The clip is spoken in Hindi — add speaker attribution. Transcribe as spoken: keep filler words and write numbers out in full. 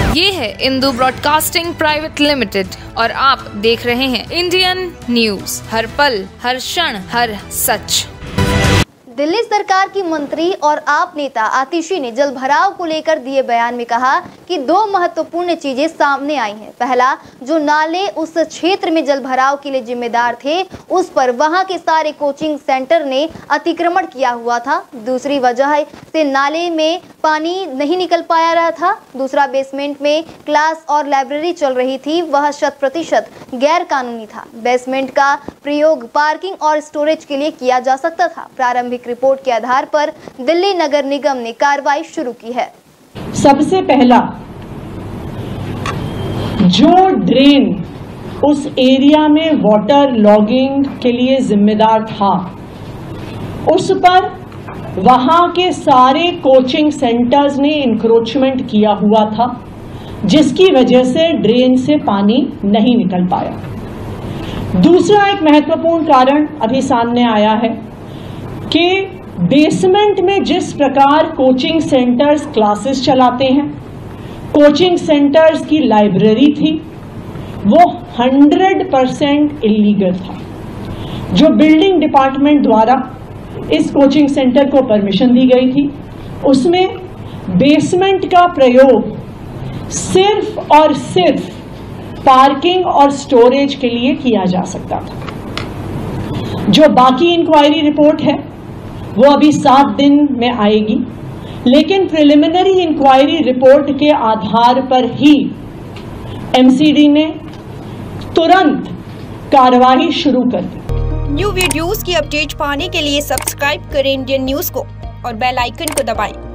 Speaker 1: ये है इंदू ब्रॉडकास्टिंग प्राइवेट लिमिटेड और आप देख रहे हैं इंडियन न्यूज, हर पल, हर क्षण, हर सच।
Speaker 2: दिल्ली सरकार की मंत्री और आप नेता आतिशी ने जल भराव को लेकर दिए बयान में कहा कि दो महत्वपूर्ण चीजें सामने आई हैं। पहला, जो नाले उस क्षेत्र में जल भराव के लिए जिम्मेदार थे, उस पर वहां के सारे कोचिंग सेंटर ने अतिक्रमण किया हुआ था। दूसरी वजह से नाले में पानी नहीं निकल पाया रहा था। दूसरा, बेसमेंट में क्लास और लाइब्रेरी चल रही थी, वह शत प्रतिशत गैर कानूनी था। बेसमेंट का प्रयोग पार्किंग और स्टोरेज के लिए किया जा सकता था। प्रारंभिक रिपोर्ट के आधार पर दिल्ली नगर निगम ने कार्रवाई शुरू की है।
Speaker 3: सबसे पहला, जो ड्रेन उस एरिया में वाटर लॉगिंग के लिए जिम्मेदार था, उस पर वहां के सारे कोचिंग सेंटर्स ने इंक्रोचमेंट किया हुआ था, जिसकी वजह से ड्रेन से पानी नहीं निकल पाया। दूसरा एक महत्वपूर्ण कारण अभी सामने आया है कि बेसमेंट में जिस प्रकार कोचिंग सेंटर्स क्लासेस चलाते हैं, कोचिंग सेंटर्स की लाइब्रेरी थी, वो हंड्रेड परसेंट इलीगल था। जो बिल्डिंग डिपार्टमेंट द्वारा इस कोचिंग सेंटर को परमिशन दी गई थी, उसमें बेसमेंट का प्रयोग सिर्फ और सिर्फ पार्किंग और स्टोरेज के लिए किया जा सकता था। जो बाकी इंक्वायरी रिपोर्ट है वो अभी सात दिन में आएगी, लेकिन प्रिलिमिनरी इंक्वायरी रिपोर्ट के आधार पर ही एमसीडी ने तुरंत कार्रवाई शुरू कर दी।
Speaker 4: न्यू वीडियोस की अपडेट पाने के लिए सब्सक्राइब करें इंडियन न्यूज को और बेल आइकन को दबाएं।